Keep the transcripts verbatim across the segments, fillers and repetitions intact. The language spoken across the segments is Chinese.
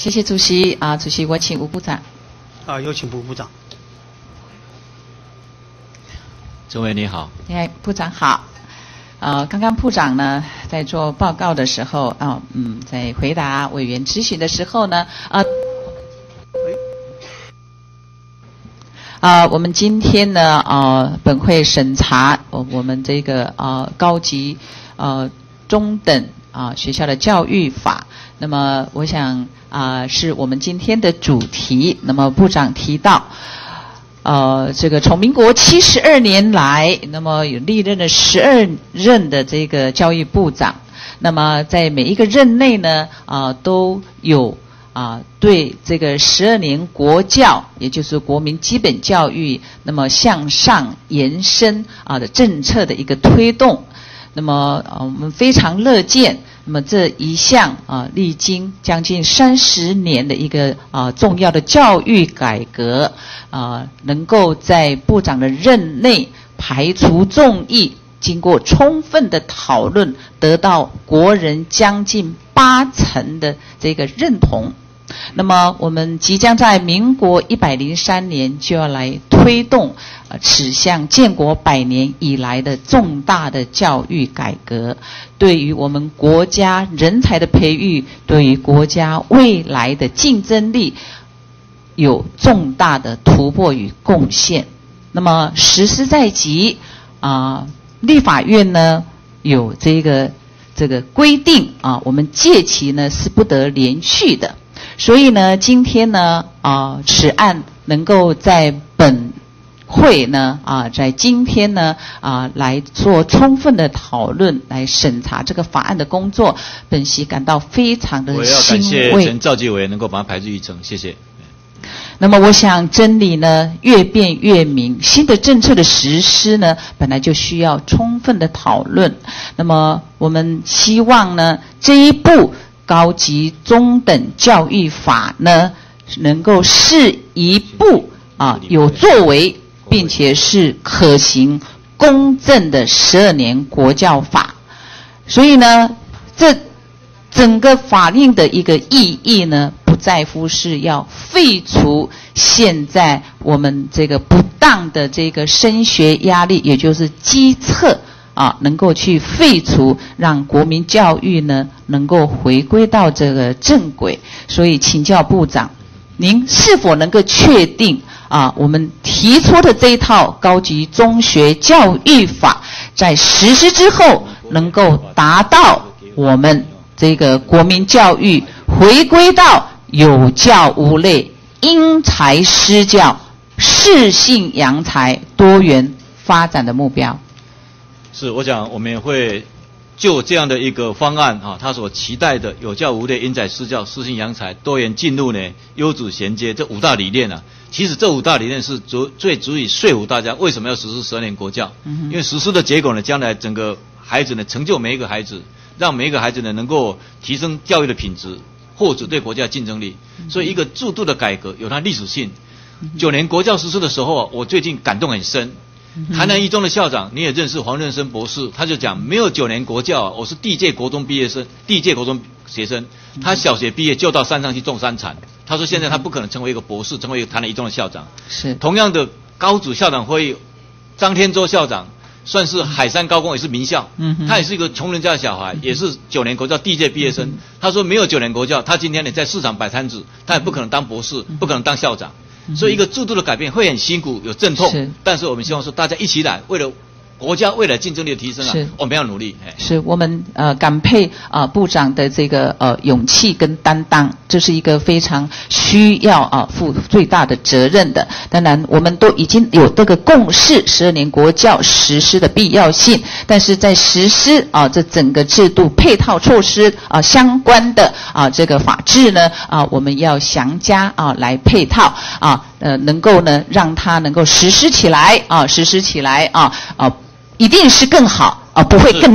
谢谢主席啊，主席，我请吴部长。 啊，有请吴部长。 钟伟你好。 哎，部长好。呃，刚刚部长呢在做报告的时候啊，嗯，在回答委员质询的时候呢，啊，啊，我们今天呢，啊，本会审查我我们这个啊高级呃中等啊学校的教育法。那么，我想啊，是我们今天的主题。那么，部长提到。呃，这个从民国七十二年来，那么有历任了十二任的这个教育部长，那么在每一个任内呢，啊、呃，都有啊、呃、对这个十二年国教，也就是国民基本教育，那么向上延伸啊、呃、的政策的一个推动。那么呃，我们非常乐见。那么这一项啊，历经将近三十年的一个啊重要的教育改革啊，能够在部长的任内排除众议，经过充分的讨论，得到国人将近八成的这个认同。那么我们即将在民国一百零三年就要来推动呃此项建国百年以来的重大的教育改革，对于我们国家人才的培育，对于国家未来的竞争力有重大的突破与贡献。那么实施在即啊、呃，立法院呢有这个这个规定啊，我们届期呢是不得连续的。所以呢，今天呢，啊、呃，此案能够在本会呢，啊、呃，在今天呢，啊、呃，来做充分的讨论，来审查这个法案的工作，本席感到非常的欣慰。 我要感谢陈召集委员能够把它排入议程，谢谢。 那么，我想真理呢越辩越明，新的政策的实施呢，本来就需要充分的讨论。那么，我们希望呢，这一步。高级中等教育法呢，能够是一部啊有作为，并且是可行、公正的十二年国教法。所以呢，这整个法令的一个意义呢，不在乎是要废除现在我们这个不当的这个升学压力，也就是基测。啊，能够去废除，让国民教育呢能够回归到这个正轨。所以，请教部长，您是否能够确定啊，我们提出的这一套高级中学教育法，在实施之后，能够达到我们这个国民教育回归到有教无类、因材施教、适性扬才、多元发展的目标？ 是，我想我们也会就这样的一个方案啊，他所期待的有教无类、因材施教、适性扬才、多元进入呢、优质衔接这五大理念啊，其实这五大理念是足最足以说服大家为什么要实施十二年国教。嗯、因为实施的结果呢，将来整个孩子呢成就每一个孩子，让每一个孩子呢能够提升教育的品质，或者对国家的竞争力。嗯、所以一个制度的改革有它历史性。嗯、九年国教实施的时候，我最近感动很深。台南一中的校长，你也认识黄润生博士，他就讲没有九年国教，我是第一届国中毕业生，第一届国中学生，他小学毕业就到山上去种山产。他说现在他不可能成为一个博士，成为一个台南一中的校长。是同样的高组校长会议，张天舟校长算是海山高工，也是名校，嗯，他也是一个穷人家的小孩，也是九年国教第一届毕业生。他说没有九年国教，他今天呢在市场摆摊子，他也不可能当博士，不可能当校长。所以一个制度的改变会很辛苦，有阵痛，是但是我们希望说大家一起来，为了国家未来竞争力的提升啊，我们要努力。 是我们呃感佩啊、呃、部长的这个呃勇气跟担当，这是一个非常需要啊、呃、负最大的责任的。当然，我们都已经有这个共识，十二年国教实施的必要性，但是在实施啊、呃、这整个制度配套措施啊、呃、相关的啊、呃、这个法制呢啊、呃、我们要详加啊、呃、来配套啊呃能够呢让它能够实施起来啊、呃、实施起来啊啊。呃一定是更好啊、呃，不会更乱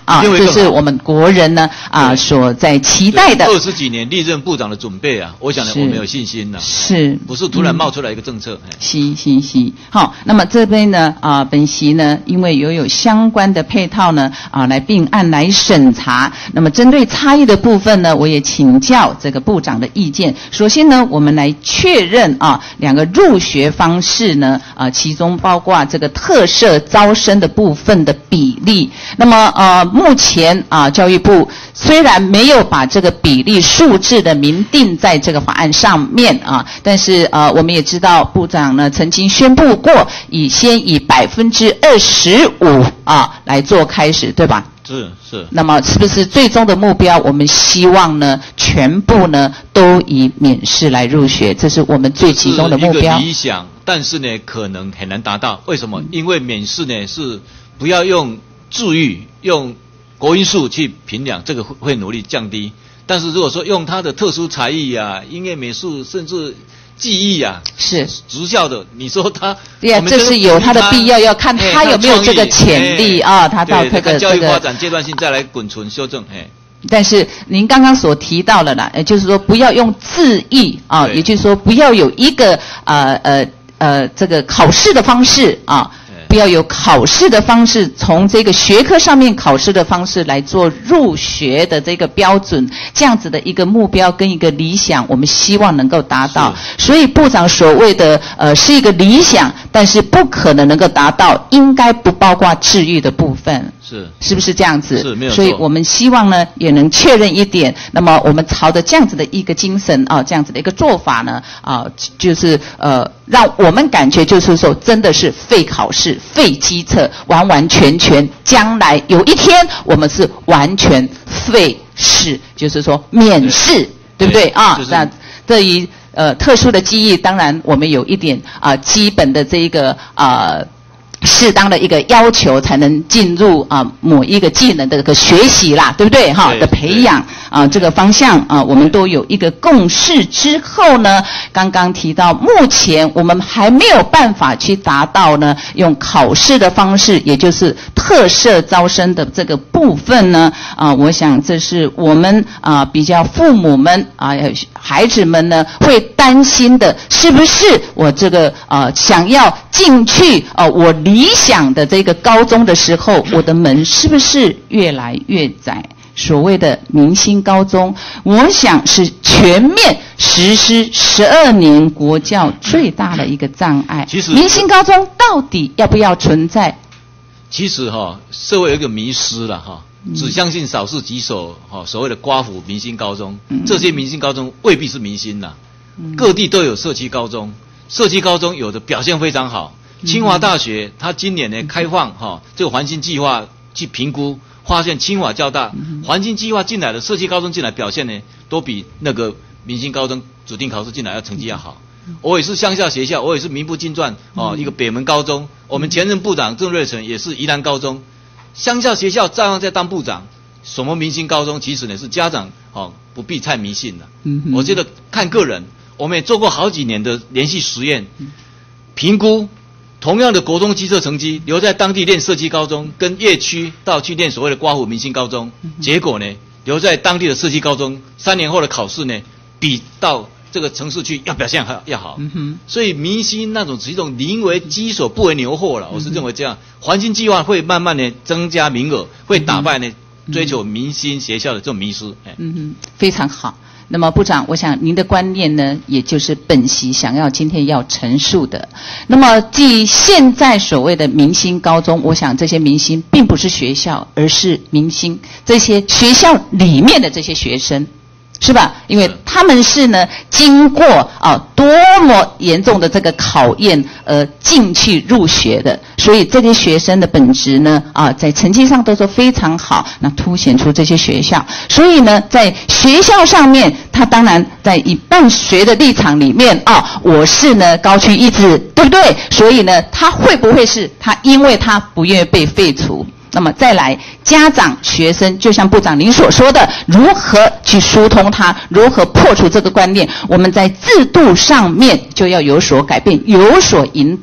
啊，这是我们国人呢啊所在期待的。 二十几年历任部长的准备啊，我想呢我们有信心了， 是， 不是突然冒出来一个政策？ 是是是，好，那么这边呢啊，本席呢因为有有相关的配套呢啊来并案来审查，那么针对差异的部分呢，我也请教这个部长的意见。首先呢，我们来确认啊两个入学方式呢啊，其中包括这个特设招生的部分的比例。那么呃，目前啊，教育部虽然没有把这个比例数字的明定在这个法案上面啊，但是呃，我们也知道部长呢曾经宣布过，以先以百分之二十五啊来做开始，对吧？ 是是。 那么是不是最终的目标，我们希望呢全部呢都以免试来入学，这是我们最集中的目标。 是一个理想，但是呢可能很难达到。为什么？因为免试呢是不要用智育、用国英数去评量，这个会会努力降低。但是如果说用他的特殊才艺啊、音乐、美术，甚至技艺啊， 是职校的，你说他， 对呀，这是有他的必要，要看他有没有这个潜力啊，他到这个教育发展阶段性再来滚存修正，哎。 但是您刚刚所提到了啦，也就是说不要用字义啊，也就是说不要有一个呃呃呃这个考试的方式啊。不要有考试的方式，从这个学科上面考试的方式来做入学的这个标准，这样子的一个目标跟一个理想，我们希望能够达到。所以部长所谓的呃是一个理想，但是不可能能够达到，应该不包括治愈的部分。 是， 是不是这样子？ 是，没有错。 所以我们希望呢，也能确认一点。那么我们朝着这样子的一个精神啊，这样子的一个做法呢，啊，就是呃，让我们感觉就是说，真的是废考试、废基测，完完全全，将来有一天我们是完全废试，就是说免试， 对, 对不对啊？就是、那对于呃特殊的记忆，当然我们有一点啊、呃、基本的这一个啊。呃适当的一个要求才能进入啊某一个技能的这个学习啦，对不对哈？的培养啊这个方向啊，我们都有一个共识之后呢，刚刚提到目前我们还没有办法去达到呢用考试的方式，也就是特设招生的这个部分呢啊，我想这是我们啊比较父母们啊孩子们呢会担心的，是不是我这个啊想要进去啊我理想的这个高中的时候，我的门是不是越来越窄？所谓的明星高中，我想是全面实施十二年国教最大的一个障碍。 其实， 明星高中到底要不要存在？ 其实哈、哦，社会有一个迷思了哈，只相信少数几所哈所谓的瓜府明星高中，嗯、这些明星高中未必是明星呐、嗯，各地都有社区高中，社区高中有的表现非常好。清华大学它今年呢开放哈、哦、这个环境计划去评估，发现清华交大环境计划进来的社区高中进来表现呢都比那个明星高中指定考试进来要成绩要好。我也是乡下学校，我也是名不经传哦，一个北门高中，我们前任部长郑瑞成也是宜兰高中，乡下学校照样在当部长。什么明星高中其实呢是家长哦不必太迷信了。我觉得看个人，我们也做过好几年的连续实验，评估。同样的国中基测成绩，留在当地念社区高中，跟越区到去念所谓的瓜府明星高中，嗯、结果呢，留在当地的社区高中，三年后的考试呢，比到这个城市去要表现还要好。嗯、所以明星那种是一种宁为鸡首不为牛后了，我是认为这样。环境计划会慢慢的增加名额，会打败呢、嗯、追求明星学校的这种迷思。 嗯哼，非常好。那么部长，我想您的观念呢，也就是本席想要今天要陈述的。那么即现在所谓的明星高中，我想这些明星并不是学校，而是明星这些学校里面的这些学生。是吧？因为他们是呢，经过啊多么严重的这个考验而进去入学的，所以这些学生的本质呢，啊，在成绩上都是非常好，那凸显出这些学校。所以呢，在学校上面，他当然在以办学的立场里面啊，我是呢高居一指，对不对？所以呢，他会不会是他因为他不愿意被废除？那么再来，家长、学生，就像部长您所说的，如何去疏通它，如何破除这个观念，我们在制度上面就要有所改变，有所引导。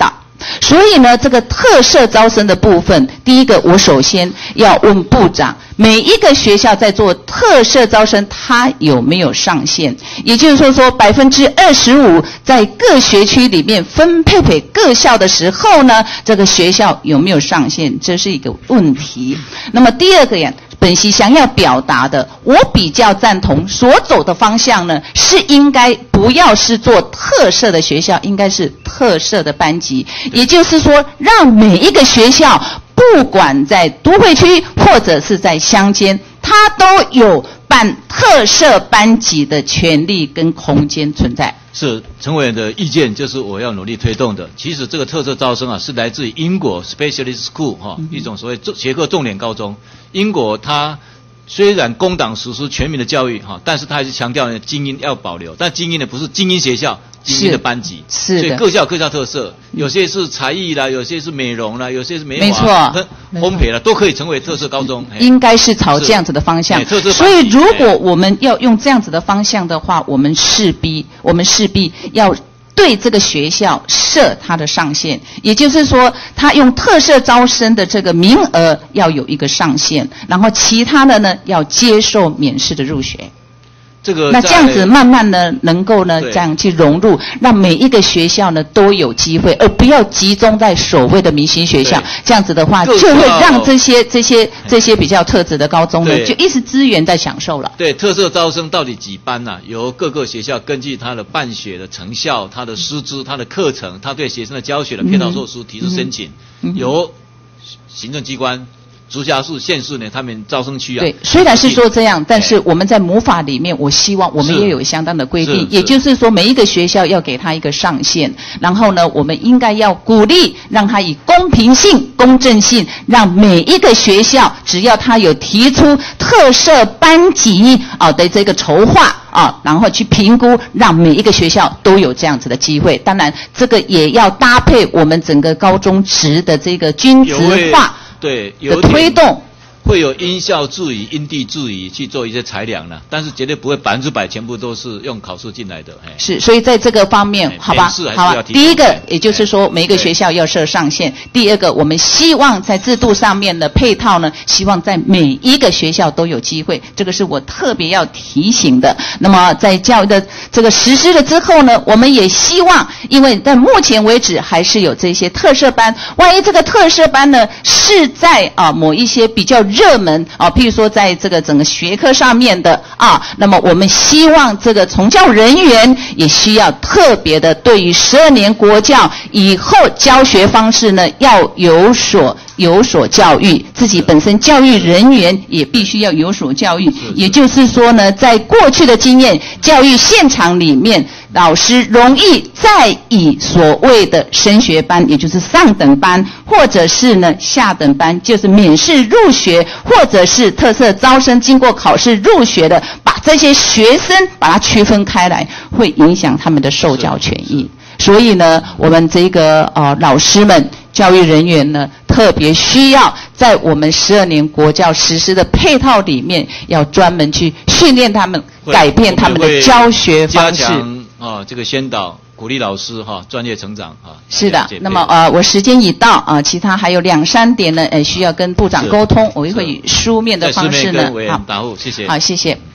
所以呢，这个特色招生的部分，第一个我首先要问部长，每一个学校在做特色招生，它有没有上限？也就是说说百分之二十五在各学区里面分配给各校的时候呢，这个学校有没有上限？这是一个问题。那么第二个呀，本席想要表达的，我比较赞同所走的方向呢，是应该不要是做特色的学校，应该是特色的班级。也就是说，让每一个学校，不管在都会区或者是在乡间，它都有办特色班级的权利跟空间存在。 是陈委员的意见，就是我要努力推动的。其实这个特色招生啊，是来自于英国 Specialist School 哈、哦嗯，一种所谓学科重点高中。英国它虽然工党实施全民的教育哈，但是它还是强调呢精英要保留，但精英呢不是精英学校。精英的班级， 是的， 所以各校有各校特色，有些是才艺啦，有些是美容啦，有些是美没错， 烘焙啦，都可以成为特色高中。 应该是朝这样子的方向。 特色所以如果我们要用这样子的方向的话，我们势必我们势必要对这个学校设它的上限，也就是说，他用特色招生的这个名额要有一个上限，然后其他的呢要接受免试的入学。 这个那这样子慢慢呢，能够呢这样去融入，让每一个学校呢都有机会，而不要集中在所谓的明星学校。这样子的话，就会让这些这些这些比较特质的高中呢，就一时资源在享受了。 对，特色招生到底几班呢、啊？由各个学校根据他的办学的成效、他的师资、他的课程、他对学生的教学的配套措施提出申请，嗯嗯、由行政机关。直辖市、县市呢，他们招生区啊。 对，虽然是说这样，但是我们在母法里面，我希望我们也有相当的规定，也就是说，每一个学校要给他一个上限，然后呢，我们应该要鼓励，让他以公平性、公正性，让每一个学校，只要他有提出特色班级啊的这个筹划啊，然后去评估，让每一个学校都有这样子的机会。当然，这个也要搭配我们整个高中职的这个均质化。 对， 的推动会有因校制宜、因地制宜去做一些裁量呢，但是绝对不会百分之百全部都是用考试进来的。 是，所以在这个方面，好吧，好吧。第一个，也就是说，每一个学校要设上限；第二个，我们希望在制度上面的配套呢，希望在每一个学校都有机会，这个是我特别要提醒的。那么，在教育的这个实施了之后呢，我们也希望，因为在目前为止还是有这些特色班，万一这个特色班呢是在啊某一些比较热门啊，譬如说在这个整个学科上面的啊，那么我们希望这个从教人员也需要特别的对于十二年国教以后教学方式呢要有所有所教育，自己本身教育人员也必须要有所教育。也就是说呢，在过去的经验教育现场里面，老师容易再以所谓的升学班，也就是上等班，或者是呢下等班，就是免试入学，或者是特色招生经过考试入学的，把这些学生把它区分开来，会影响他们的受教权益。所以呢，我们这个呃老师们、教育人员呢，特别需要在我们十二年国教实施的配套里面，要专门去训练他们，改变他们的教学方式。 加强啊，这个宣导，鼓励老师哈、啊、专业成长啊。 是的，那么呃，我时间已到啊，其他还有两三点呢，呃，需要跟部长沟通，我也会以书面的方式呢， 好，答复，谢谢。 好，谢谢。